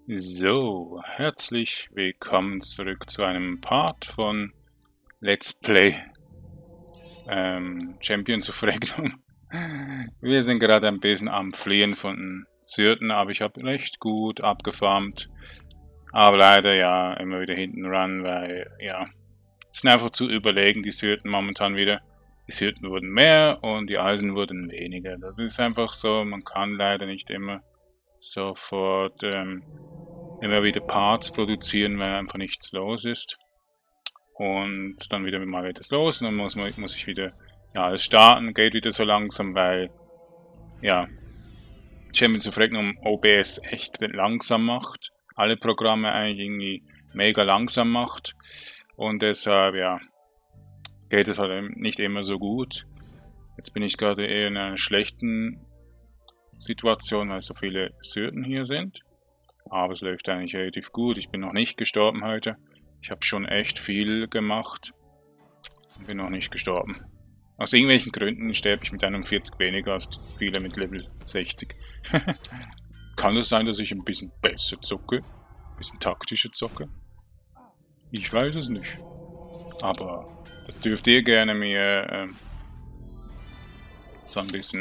So, herzlich willkommen zurück zu einem Part von Let's Play Champions of Regnum. Wir sind gerade ein bisschen am Fliehen von den Syrten, aber ich habe recht gut abgefarmt. Aber leider ja immer wieder hinten ran, weil ja, es sind einfach zu überlegen, die Syrten momentan wieder. Die Syrten wurden mehr und die Eisen wurden weniger. Das ist einfach so, man kann leider nicht immer sofort immer wieder Parts produzieren, wenn einfach nichts los ist. Und dann wieder mal etwas los und dann muss ich wieder alles starten, geht wieder so langsam, weil ja, Champions of Regnum OBS echt langsam macht. Alle Programme eigentlich irgendwie mega langsam macht. Und deshalb, ja, geht es halt nicht immer so gut. Jetzt bin ich gerade eher in einer schlechten Situation, weil so viele Syrten hier sind. Aber es läuft eigentlich relativ gut. Ich bin noch nicht gestorben heute. Ich habe schon echt viel gemacht. Bin noch nicht gestorben. Aus irgendwelchen Gründen sterbe ich mit 41 weniger als viele mit Level 60. Kann es sein, dass ich ein bisschen besser zocke? Ein bisschen taktischer zocke? Ich weiß es nicht. Aber das dürft ihr gerne mir so ein bisschen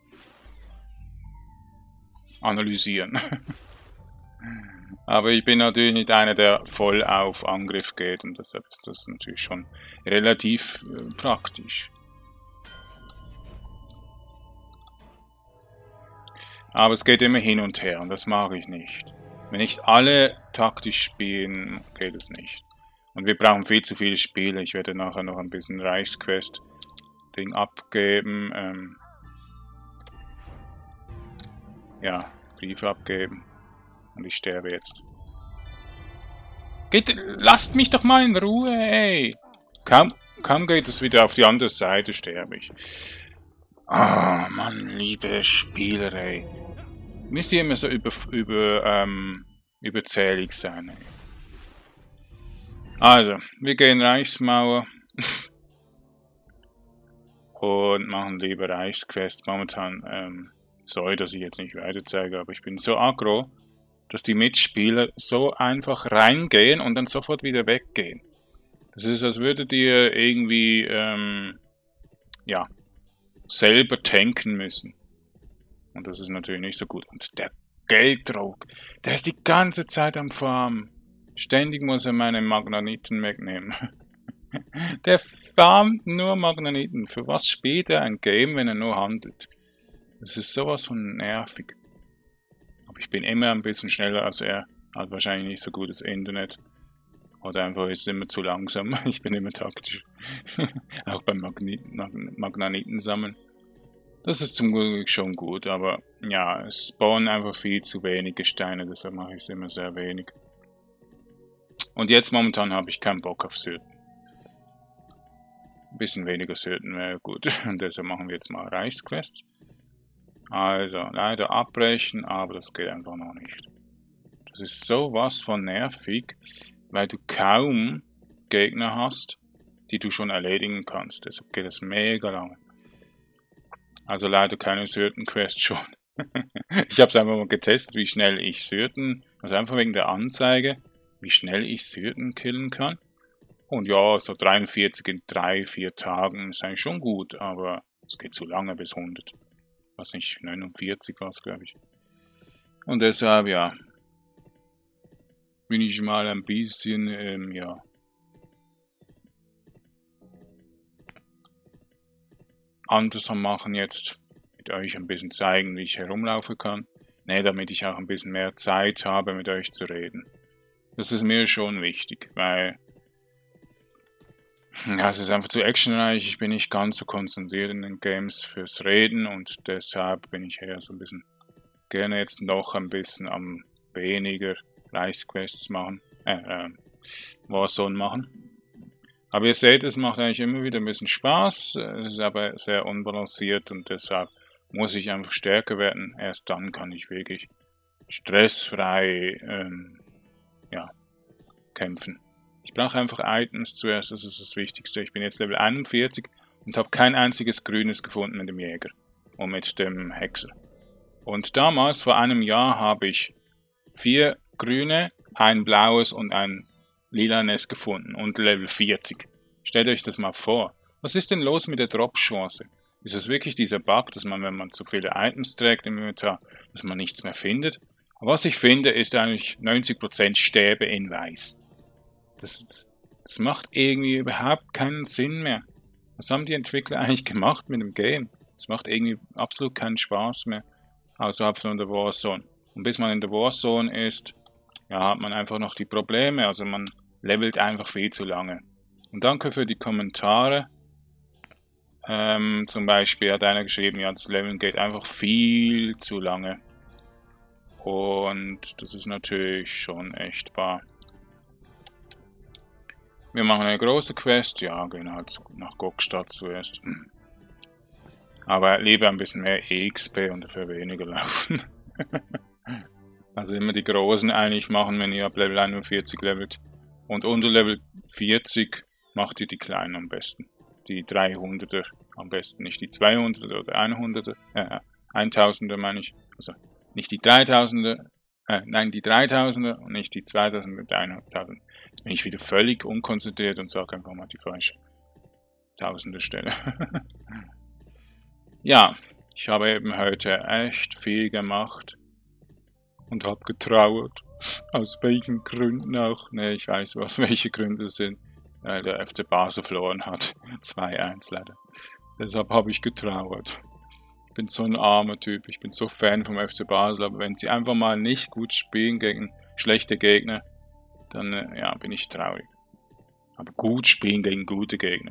analysieren. Aber ich bin natürlich nicht einer, der voll auf Angriff geht und deshalb ist das natürlich schon relativ praktisch. Aber es geht immer hin und her und das mag ich nicht. Wenn nicht alle taktisch spielen, geht es nicht. Und wir brauchen viel zu viele Spiele. Ich werde nachher noch ein bisschen Reichsquest-Ding abgeben. Ja, Briefe abgeben. Und ich sterbe jetzt. Lasst mich doch mal in Ruhe, ey! Kaum geht es wieder auf die andere Seite, sterbe ich. Ah, Mann, liebe Spieler, ey. Müsst ihr immer so überzählig sein, ey. Also, wir gehen Reichsmauer. Und machen lieber Reichsquest. Momentan, sorry, dass ich jetzt nicht weiter zeige, aber ich bin so aggro, dass die Mitspieler so einfach reingehen und dann sofort wieder weggehen. Das ist, als würdet ihr irgendwie, ja, selber tanken müssen. Und das ist natürlich nicht so gut. Und der Gelddruck, der ist die ganze Zeit am Farmen. Ständig muss er meine Magnetiten wegnehmen. Der farmt nur Magnetiten. Für was spielt er ein Game, wenn er nur handelt? Das ist sowas von nervig. Aber ich bin immer ein bisschen schneller als er. Hat wahrscheinlich nicht so gutes Internet. Oder einfach ist es immer zu langsam. Ich bin immer taktisch. Auch beim Magnetiten sammeln. Das ist zum Glück schon gut, aber ja, es spawnen einfach viel zu wenige Steine, deshalb mache ich es immer sehr wenig. Und jetzt momentan habe ich keinen Bock auf Syrten. Ein bisschen weniger Syrten wäre gut. Und deshalb machen wir jetzt mal Reichsquest. Also, leider abbrechen, aber das geht einfach noch nicht. Das ist sowas von nervig, weil du kaum Gegner hast, die du schon erledigen kannst. Deshalb geht es mega lang. Also leider keine Syrten-Quest schon. Ich habe es einfach mal getestet, wie schnell ich Syrten, also einfach wegen der Anzeige, wie schnell ich Syrten killen kann. Und ja, so 43 in 3-4 Tagen ist eigentlich schon gut, aber es geht zu lange bis 100. Was nicht, 49 war es, glaube ich. Und deshalb, ja, bin ich mal ein bisschen, ja, anders am Machen jetzt. Mit euch ein bisschen zeigen, wie ich herumlaufen kann. Ne, damit ich auch ein bisschen mehr Zeit habe, mit euch zu reden. Das ist mir schon wichtig, weil ja, es ist einfach zu actionreich. Ich bin nicht ganz so konzentriert in den Games fürs Reden und deshalb bin ich eher so ein bisschen gerne jetzt noch ein bisschen am weniger Reichsquests machen, Warzone machen. Aber ihr seht, es macht eigentlich immer wieder ein bisschen Spaß, es ist aber sehr unbalanciert und deshalb muss ich einfach stärker werden. Erst dann kann ich wirklich stressfrei ja, kämpfen. Ich brauche einfach Items zuerst, das ist das Wichtigste. Ich bin jetzt Level 41 und habe kein einziges Grünes gefunden mit dem Jäger und mit dem Hexer. Und damals, vor einem Jahr, habe ich 4 grüne, ein blaues und ein lilanes gefunden und Level 40. Stellt euch das mal vor. Was ist denn los mit der Drop-Chance? Ist es wirklich dieser Bug, dass man, wenn man zu viele Items trägt im Inventar, dass man nichts mehr findet? Aber was ich finde, ist eigentlich 90% Stäbe in Weiß. Das macht irgendwie überhaupt keinen Sinn mehr. Was haben die Entwickler eigentlich gemacht mit dem Game? Das macht irgendwie absolut keinen Spaß mehr, außerhalb von der Warzone. Und bis man in der Warzone ist, ja, hat man einfach noch die Probleme, also man levelt einfach viel zu lange. Und danke für die Kommentare. Zum Beispiel hat einer geschrieben, ja, das Leveln geht einfach viel zu lange. Und das ist natürlich schon echt wahr. Wir machen eine große Quest, ja, gehen halt nach Gokstad zuerst. Aber lieber ein bisschen mehr EXP und dafür weniger laufen. Also immer die großen eigentlich machen, wenn ihr ab Level 41 levelt. Und unter Level 40 macht ihr die kleinen am besten. Die 300er am besten, nicht die 200er oder 100er, 1000er meine ich. Also nicht die 3000er, nein die 3000er und nicht die 2000er, die 1000. Jetzt bin ich wieder völlig unkonzentriert und sage einfach mal die falsche Tausender Stelle. Ja, ich habe eben heute echt viel gemacht und habe getrauert. Aus welchen Gründen auch. Ne, ich weiß, welche Gründe es sind. Weil der FC Basel verloren hat. 2-1 leider. Deshalb habe ich getrauert. Ich bin so ein armer Typ. Ich bin so Fan vom FC Basel. Aber wenn sie einfach mal nicht gut spielen gegen schlechte Gegner, dann ja, bin ich traurig. Aber gut spielen gegen gute Gegner.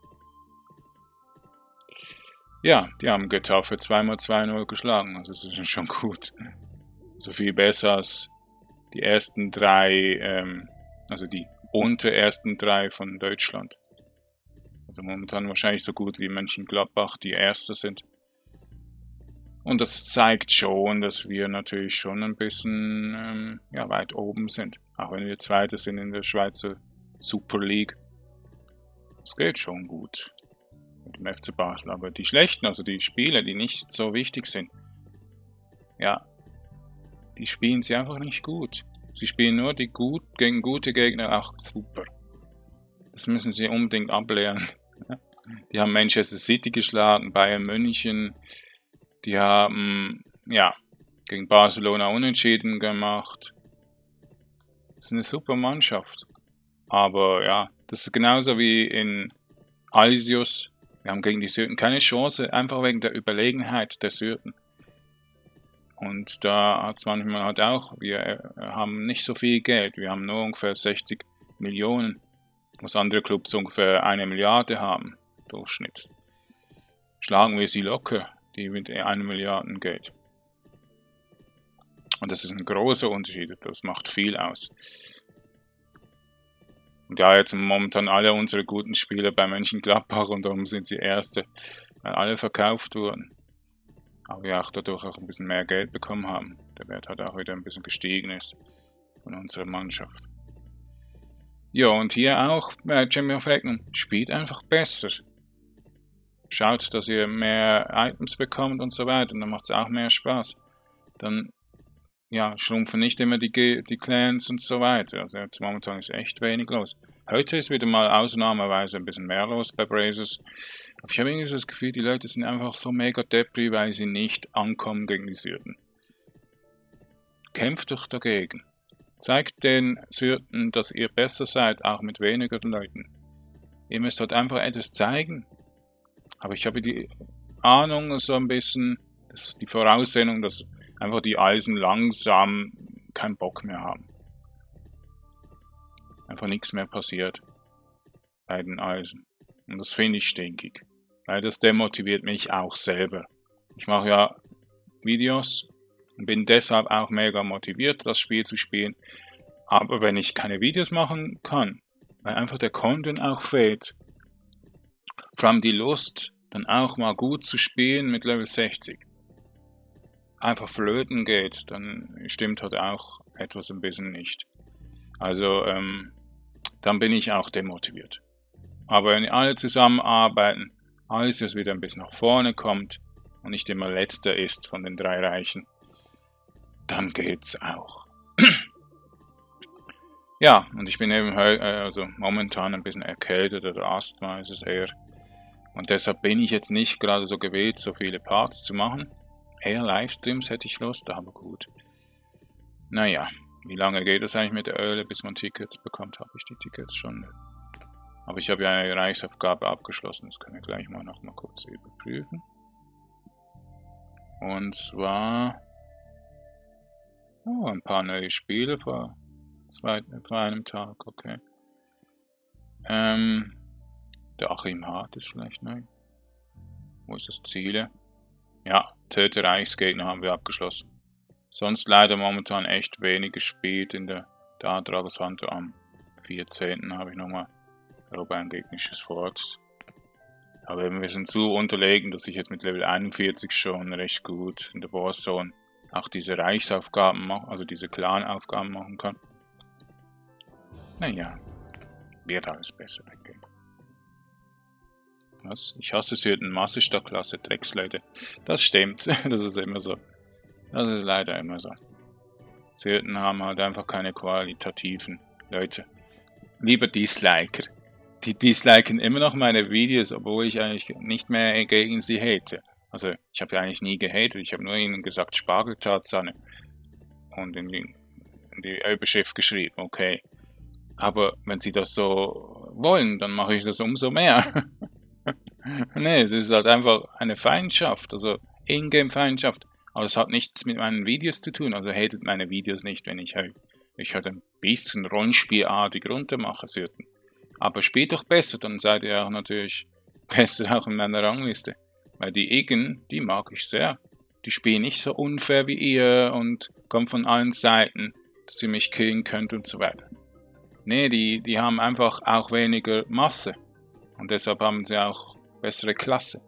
Ja, die haben Getafe 2x2-0 geschlagen. Also das ist schon gut. So viel besser als die ersten drei, also die unter ersten drei von Deutschland. Also momentan wahrscheinlich so gut wie Mönchengladbach, die Erste sind. Und das zeigt schon, dass wir natürlich schon ein bisschen ja, weit oben sind. Auch wenn wir Zweite sind in der Schweizer Super League. Es geht schon gut mit dem FC Basel. Aber die schlechten, also die Spiele, die nicht so wichtig sind, ja, die spielen sie einfach nicht gut. Sie spielen nur die gegen gute Gegner auch super. Das müssen sie unbedingt ablernen. Die haben Manchester City geschlagen, Bayern München. Die haben, ja, gegen Barcelona unentschieden gemacht. Das ist eine super Mannschaft. Aber ja, das ist genauso wie in Alsius. Wir haben gegen die Syrten keine Chance, einfach wegen der Überlegenheit der Syrten. Und da hat es manchmal halt auch, wir haben nicht so viel Geld, wir haben nur ungefähr 60 Millionen, was andere Clubs ungefähr 1 Milliarde haben, Durchschnitt. Schlagen wir sie locker, die mit 1 Milliarde Geld. Und das ist ein großer Unterschied, das macht viel aus. Und ja, jetzt momentan alle unsere guten Spieler bei Mönchengladbach und darum sind sie Erste, weil alle verkauft wurden. Aber wir auch dadurch auch ein bisschen mehr Geld bekommen haben. Der Wert hat auch wieder ein bisschen gestiegen ist von unserer Mannschaft. Ja, und hier auch Champion of Regnum spielt einfach besser. Schaut, dass ihr mehr Items bekommt und so weiter und dann macht es auch mehr Spaß. Dann ja, schrumpfen nicht immer die Clans und so weiter. Also jetzt momentan ist echt wenig los. Heute ist wieder mal ausnahmsweise ein bisschen mehr los bei Brazers. Aber ich habe irgendwie das Gefühl, die Leute sind einfach so mega depri, weil sie nicht ankommen gegen die Syrten. Kämpft doch dagegen. Zeigt den Syrten, dass ihr besser seid, auch mit weniger Leuten. Ihr müsst halt einfach etwas zeigen. Aber ich habe die Ahnung, so ein bisschen, die Voraussehung, dass einfach die Eisen langsam keinen Bock mehr haben. Einfach nichts mehr passiert bei den Eisen. Und das finde ich stinkig. Weil das demotiviert mich auch selber. Ich mache ja Videos und bin deshalb auch mega motiviert, das Spiel zu spielen. Aber wenn ich keine Videos machen kann, weil einfach der Content auch fehlt, vor allem die Lust, dann auch mal gut zu spielen mit Level 60, einfach flöten geht, dann stimmt halt auch etwas ein bisschen nicht. Also, dann bin ich auch demotiviert. Aber wenn alle zusammenarbeiten, alles jetzt wieder ein bisschen nach vorne kommt und nicht immer letzter ist von den 3 Reichen, dann geht's auch. Ja, und ich bin eben also momentan ein bisschen erkältet oder Asthma ist es eher. Und deshalb bin ich jetzt nicht gerade so gewillt, so viele Parts zu machen. Eher Livestreams hätte ich Lust, aber gut. Naja, wie lange geht es eigentlich mit der Öle, bis man Tickets bekommt? Habe ich die Tickets schon? Aber ich habe ja eine Reichsaufgabe abgeschlossen, das können wir gleich mal noch mal kurz überprüfen. Und zwar ein paar neue Spiele vor einem Tag, okay. Der Achim Hart ist vielleicht neu. Wo ist das Ziele? Ja, Töte Reichsgegner haben wir abgeschlossen. Sonst leider momentan echt wenig gespielt in der Dadragos-Hunter. Am 14. habe ich nochmal darüber ein gegnerisches Fort. Aber wir sind so unterlegen, dass ich jetzt mit Level 41 schon recht gut in der Warzone auch diese Reichsaufgaben machen, also diese Clan-Aufgaben machen kann. Naja, wird alles besser weggehen. Was? Ich hasse Syrten Massestadt-Klasse, Drecksleute. Das stimmt, das ist immer so. Das ist leider immer so. Syrten haben halt einfach keine qualitativen Leute. Lieber Disliker. Die disliken immer noch meine Videos, obwohl ich eigentlich nicht mehr gegen sie hate. Also, ich habe ja eigentlich nie gehatet, ich habe nur ihnen gesagt, Spargeltarzanne. Und in die Überschrift geschrieben, okay. Aber wenn sie das so wollen, dann mache ich das umso mehr. Nee, es ist halt einfach eine Feindschaft, also Ingame-Feindschaft. Aber es hat nichts mit meinen Videos zu tun, also hatet meine Videos nicht, wenn ich halt ein bisschen rollenspielartig runtermache, Syrten. Aber spielt doch besser, dann seid ihr auch natürlich besser auch in meiner Rangliste. Weil die Igen, die mag ich sehr. Die spielen nicht so unfair wie ihr und kommen von allen Seiten, dass ihr mich killen könnt und so weiter. Nee, die haben einfach auch weniger Masse. Und deshalb haben sie auch bessere Klasse.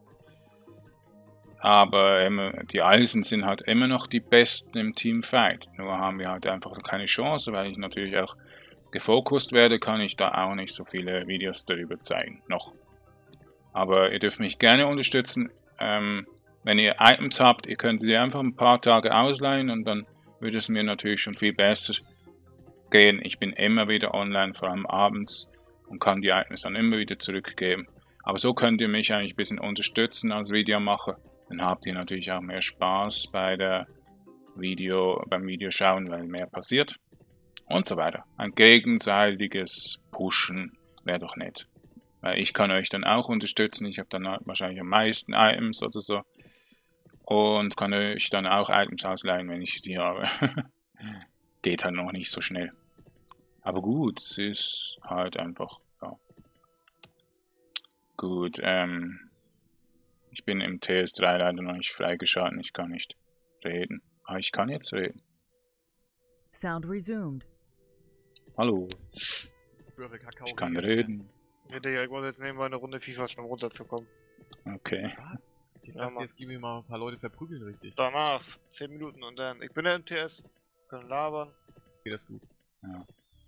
Aber die Eisen sind halt immer noch die Besten im Teamfight. Nur haben wir halt einfach keine Chance, weil ich natürlich auch gefokust werde, kann ich da auch nicht so viele Videos darüber zeigen. Noch. Aber ihr dürft mich gerne unterstützen. Wenn ihr Items habt, ihr könnt sie einfach ein paar Tage ausleihen und dann würde es mir natürlich schon viel besser gehen. Ich bin immer wieder online, vor allem abends, und kann die Items dann immer wieder zurückgeben. Aber so könnt ihr mich eigentlich ein bisschen unterstützen als Videomacher. Dann habt ihr natürlich auch mehr Spaß beim Videoschauen, weil mehr passiert. Und so weiter. Ein gegenseitiges Pushen wäre doch nett. Weil ich kann euch dann auch unterstützen. Ich habe dann halt wahrscheinlich am meisten Items oder so. Und kann euch dann auch Items ausleihen, wenn ich sie habe. Geht halt noch nicht so schnell. Aber gut, es ist halt einfach, ja. Gut, ich bin im TS3 leider noch nicht freigeschalten. Ich kann nicht reden. Ah, ich kann jetzt reden. Sound resumed. Hallo. Ich kann reden. Ja, Digga, ich wollte jetzt nebenbei eine Runde FIFA schon runterzukommen. Okay. Was? Ich dachte, jetzt geben wir mal ein paar Leute verprügeln richtig. Danach 10 Minuten und dann. Ich bin der MTS, können labern. Geht das gut? Ja.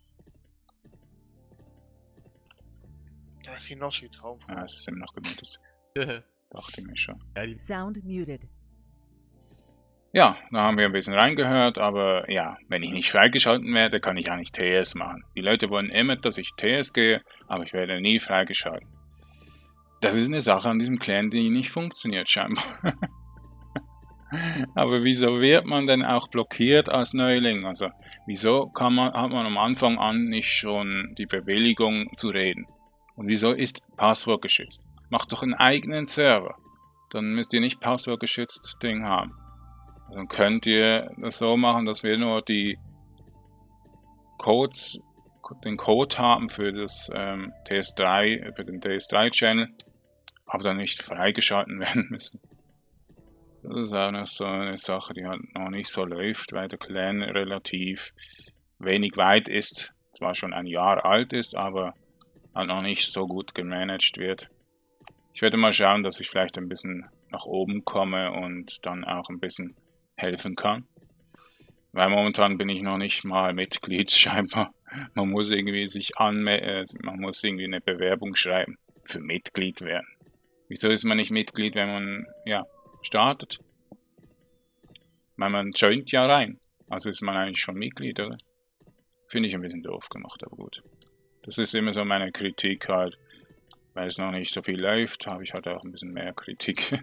Da ist hier noch viel Traum. Ah, es ist immer noch gemutet. Dachte ich mir schon. Ja, die Sound muted. Ja, da haben wir ein bisschen reingehört, aber ja, wenn ich nicht freigeschalten werde, kann ich auch nicht TS machen. Die Leute wollen immer, dass ich TS gehe, aber ich werde nie freigeschalten. Das ist eine Sache an diesem Clan, die nicht funktioniert scheinbar. Aber wieso wird man denn auch blockiert als Neuling? Also, wieso hat man am Anfang an nicht schon die Bewilligung zu reden? Und wieso ist Passwort geschützt? Macht doch einen eigenen Server. Dann müsst ihr nicht passwortgeschützt Ding haben. Dann könnt ihr das so machen, dass wir nur den Code haben für das TS3, für den TS3-Channel, aber dann nicht freigeschalten werden müssen. Das ist auch noch so eine Sache, die halt noch nicht so läuft, weil der Clan relativ wenig weit ist, zwar schon ein Jahr alt ist, aber halt noch nicht so gut gemanagt wird. Ich werde mal schauen, dass ich vielleicht ein bisschen nach oben komme und dann auch ein bisschen helfen kann. Weil momentan bin ich noch nicht mal Mitglied, scheinbar. Man muss irgendwie man muss irgendwie eine Bewerbung schreiben für Mitglied werden. Wieso ist man nicht Mitglied, wenn man, ja, startet? Weil man joint ja rein. Also ist man eigentlich schon Mitglied, oder? Finde ich ein bisschen doof gemacht, aber gut. Das ist immer so meine Kritik halt. Weil es noch nicht so viel läuft, habe ich halt auch ein bisschen mehr Kritik.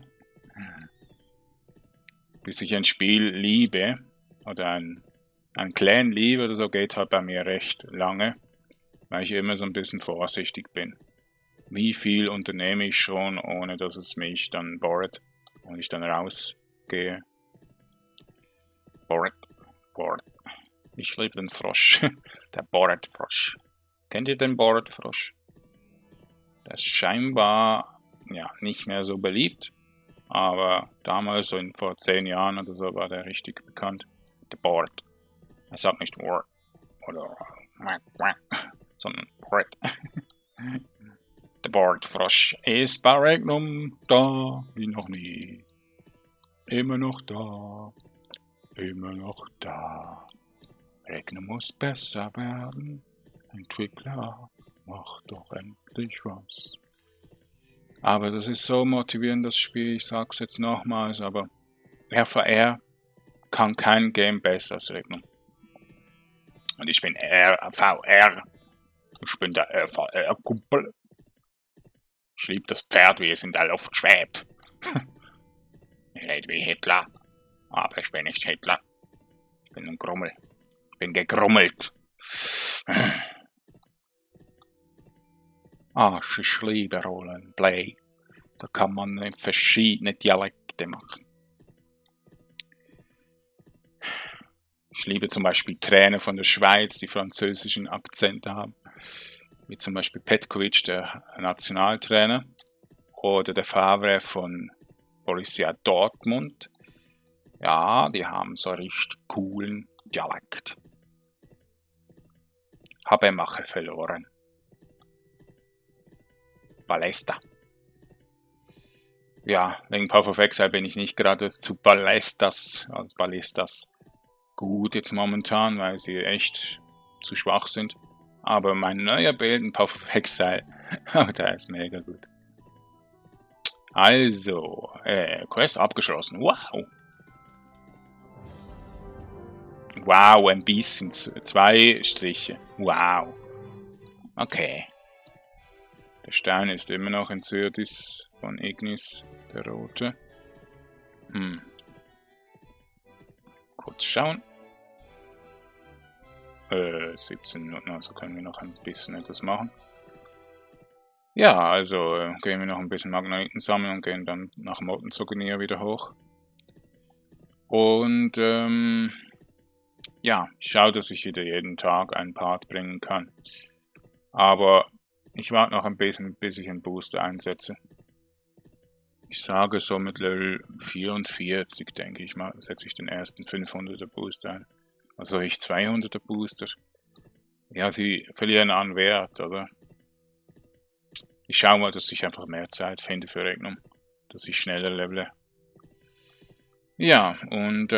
Bis ich ein Spiel liebe, oder ein Clan liebe oder so, geht halt bei mir recht lange. Weil ich immer so ein bisschen vorsichtig bin. Wie viel unternehme ich schon, ohne dass es mich dann bohrt und ich dann rausgehe. Bohrt. Ich liebe den Frosch. Der Bohrt-Frosch. Kennt ihr den Bohrt-Frosch? Der ist scheinbar ja, nicht mehr so beliebt. Aber damals, so vor 10 Jahren oder so, war der richtig bekannt. Der Bohrt. Er sagt nicht Wort oder sondern Bohrt. Der Bohrt-Frosch ist bei Regnum da wie noch nie. Immer noch da. Immer noch da. Regnum muss besser werden. Entwickler, mach doch endlich was. Aber das ist so motivierend, das Spiel. Ich sag's jetzt nochmals, aber RVR kann kein Game besser als Regnum. Und ich bin RVR. Ich bin der RVR-Kumpel. Ich liebe das Pferd, wie es in der Luft schwebt. Ich rede wie Hitler. Aber ich bin nicht Hitler. Ich bin ein Grummel. Ich bin gegrummelt. Ach, ich liebe Rollenplay. Da kann man verschiedene Dialekte machen. Ich liebe zum Beispiel Trainer von der Schweiz, die französischen Akzente haben. Wie zum Beispiel Petkovic, der Nationaltrainer. Oder der Favre von Borussia Dortmund. Ja, die haben so richtig coolen Dialekt. Habemacher verloren. Ballesta. Ja, wegen Path of Exile bin ich nicht gerade zu Ballistas gut jetzt momentan, weil sie echt zu schwach sind. Aber mein neuer Bild in Path of Exile, der ist mega gut. Also, Quest abgeschlossen. Wow. Wow, ein bisschen. 2 Striche. Wow. Okay. Der Stein ist immer noch in Syrdis von Ignis, der rote. Kurz schauen. 17 Minuten, also können wir noch ein bisschen etwas machen. Ja, also gehen wir noch ein bisschen Magneten sammeln und gehen dann nach Mottenzogenier wieder hoch. Und ja, ich schaue, dass ich wieder jeden Tag einen Part bringen kann. Aber ich warte noch ein bisschen, bis ich einen Booster einsetze. Ich sage so mit Level 44, denke ich mal, setze ich den ersten 500er Booster ein. Also ich 200er Booster. Ja, sie verlieren an Wert, oder? Ich schaue mal, dass ich einfach mehr Zeit finde für Regnum. Dass ich schneller levele. Ja, und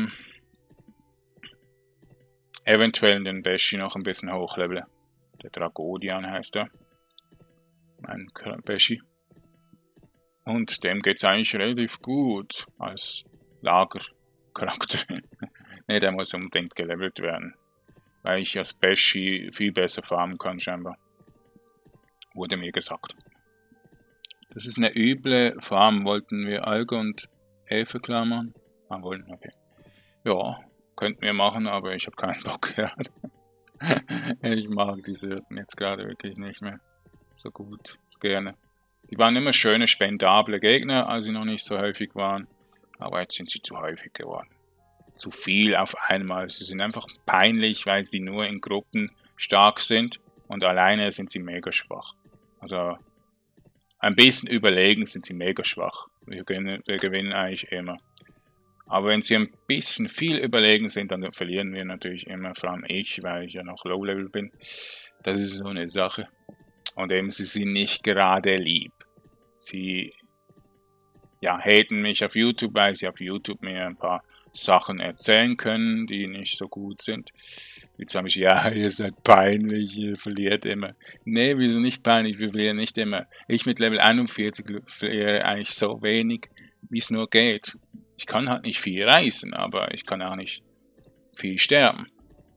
eventuell den Beshi noch ein bisschen hochlevele. Der Dragodian heißt er. Mein Beshi. Und dem geht's eigentlich relativ gut als Lagercharakter. Ne, der muss unbedingt gelevelt werden. Weil ich als Beshi viel besser farmen kann, scheinbar. Wurde mir gesagt. Das ist eine üble Farm. Wollten wir Alge und Elfe klar machen? Ah, wollten, okay. Ja, könnten wir machen, aber ich habe keinen Bock gerade. Ich mag diese Hirten jetzt gerade wirklich nicht mehr so gut, so gerne. Die waren immer schöne, spendable Gegner, als sie noch nicht so häufig waren. Aber jetzt sind sie zu häufig geworden. Zu viel auf einmal. Sie sind einfach peinlich, weil sie nur in Gruppen stark sind. Und alleine sind sie mega schwach. Also ein bisschen überlegen sind sie mega schwach. Wir gewinnen eigentlich immer. Aber wenn sie ein bisschen viel überlegen sind, dann verlieren wir natürlich immer, vor allem ich, weil ich ja noch Low-Level bin. Das ist so eine Sache. Und eben, sie sind nicht gerade lieb. Sie haten mich auf YouTube, weil sie auf YouTube mir ein paar Sachen erzählen können, die nicht so gut sind. Jetzt habe ich, ja, ihr seid peinlich, ihr verliert immer. Nee, wir sind nicht peinlich, wir verlieren nicht immer. Ich mit Level 41 verliere eigentlich so wenig, wie es nur geht. Ich kann halt nicht viel reißen, aber ich kann auch nicht viel sterben.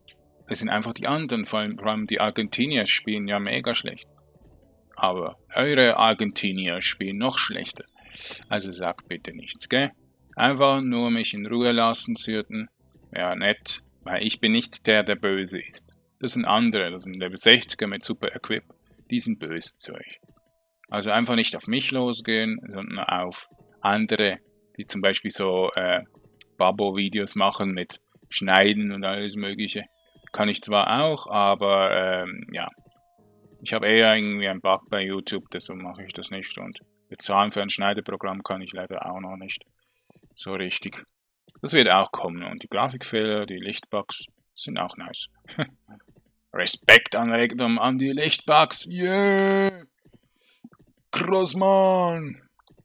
Es sind einfach die anderen, vor allem die Argentinier spielen ja mega schlecht. Aber eure Argentinier spielen noch schlechter. Also sagt bitte nichts, gell? Einfach nur mich in Ruhe lassen, Syrten. Ja, nett, weil ich bin nicht der, der böse ist. Das sind andere, das sind Level 60er mit super Equip. Die sind böse zu euch. Also einfach nicht auf mich losgehen, sondern auf andere, die zum Beispiel so Babbo-Videos machen mit Schneiden und alles mögliche. Kann ich zwar auch, aber ja. Ich habe eher irgendwie einen Bug bei YouTube, deshalb mache ich das nicht. Und bezahlen für ein Schneideprogramm kann ich leider auch noch nicht so richtig. Das wird auch kommen. Und die Grafikfehler, die Lichtbugs sind auch nice. Respekt an Regnum an die Lichtbugs. Yeah! Grossmann!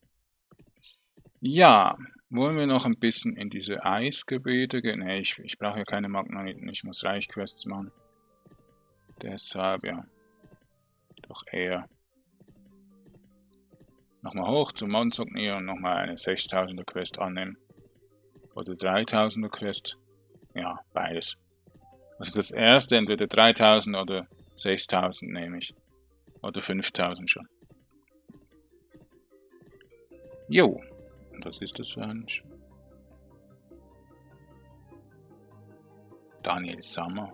Ja, wollen wir noch ein bisschen in diese Eisgebiete gehen? Nee, ich brauche ja keine Magneten, ich muss Reichquests machen. Deshalb, ja. Doch eher nochmal hoch zum Monzognier und nochmal eine 6000er Quest annehmen. Oder 3000er Quest. Ja, beides. Also das erste, entweder 3000 oder 6000 nehme ich. Oder 5000 schon. Jo. Und was ist das für ein... Daniel Sommer.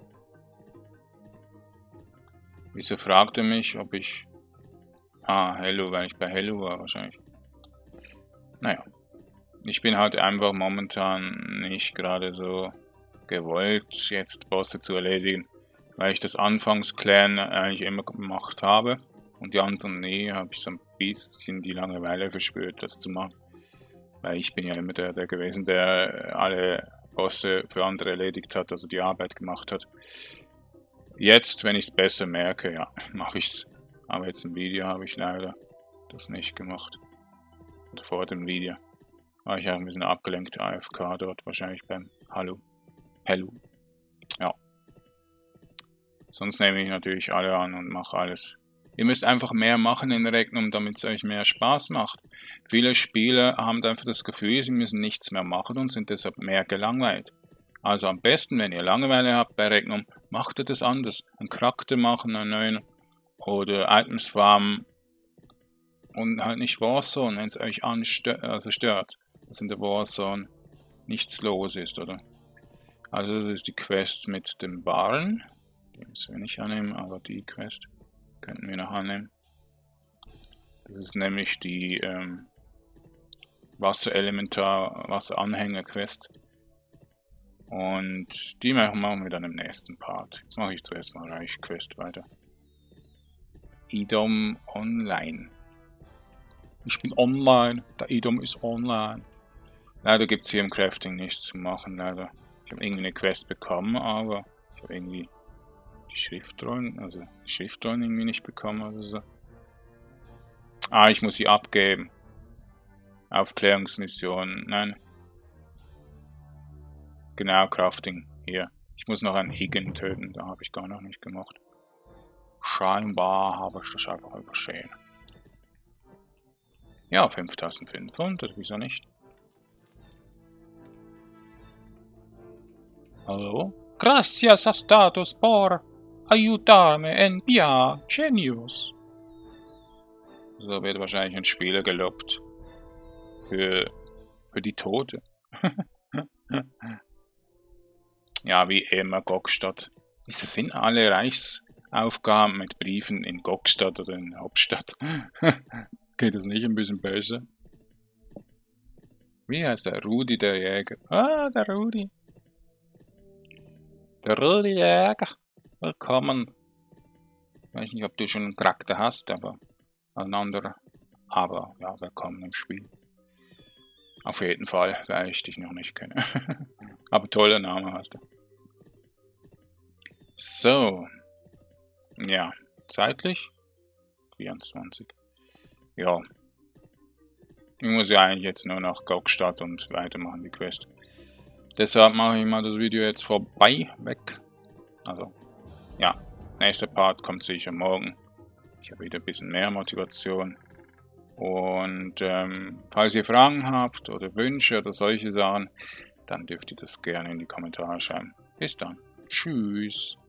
Wieso fragt er mich, ob ich... Ah, Hello, weil ich bei Hello war wahrscheinlich. Naja. Ich bin halt einfach momentan nicht gerade so gewollt, jetzt Bosse zu erledigen. Weil ich das Anfangsklären eigentlich immer gemacht habe. Und die anderen nie, habe ich so ein bisschen die Langeweile verspürt, das zu machen. Weil ich bin ja immer der gewesen, der alle Bosse für andere erledigt hat, also die Arbeit gemacht hat. Jetzt, wenn ich es besser merke, ja, mache ich es. Aber jetzt im Video habe ich leider das nicht gemacht. Und vor dem Video war ich auch ein bisschen abgelenkt, AFK dort, wahrscheinlich beim Hello. Ja. Sonst nehme ich natürlich alle an und mache alles. Ihr müsst einfach mehr machen in Regnum, damit es euch mehr Spaß macht. Viele Spieler haben einfach das Gefühl, sie müssen nichts mehr machen und sind deshalb mehr gelangweilt. Also am besten, wenn ihr Langeweile habt bei Regnum, macht ihr das anders. Einen Charakter machen, einen neuen oder Items farmen und halt nicht Warzone, wenn es euch stört, dass in der Warzone nichts los ist, oder? Also das ist die Quest mit dem Barren. Die müssen wir nicht annehmen, aber die Quest könnten wir noch annehmen. Das ist nämlich die Wasseranhänger-Quest. Und die machen wir dann im nächsten Part. Jetzt mache ich zuerst mal Reich-Quest weiter. Idom Online. Ich bin online. Der Idom ist online. Leider gibt es hier im Crafting nichts zu machen, leider. Ich habe irgendwie eine Quest bekommen, aber ich habe irgendwie die Schriftrollen irgendwie nicht bekommen oder so. Ah, ich muss sie abgeben. Aufklärungsmission. Nein. Genau, Crafting. Hier. Ich muss noch einen Higgin töten. Da habe ich gar noch nicht gemacht. Scheinbar habe ich das einfach übersehen. Ja, 5500. Wieso nicht? Hallo? Gracias a status por aiutarme en via genius. So wird wahrscheinlich ein Spieler gelobt. Für die Tote. Ja, wie immer Gokstadt. Wieso sind alle Reichsaufgaben mit Briefen in Gokstadt oder in Hauptstadt? Geht das nicht ein bisschen besser? Wie heißt der? Rudi der Jäger. Ah, der Rudi. Der Rudi Jäger. Willkommen. Ich weiß nicht, ob du schon einen Charakter hast, aber ein anderer. Aber ja, willkommen im Spiel. Auf jeden Fall, weil ich dich noch nicht kenne. Aber toller Name hast du. So. Ja, zeitlich? 24. Ja. Ich muss ja eigentlich jetzt nur nach Gokstadt und weitermachen die Quest. Deshalb mache ich mal das Video jetzt weg. Also, ja. Nächster Part kommt sicher morgen. Ich habe wieder ein bisschen mehr Motivation. Und falls ihr Fragen habt oder Wünsche oder solche Sachen, dann dürft ihr das gerne in die Kommentare schreiben. Bis dann. Tschüss.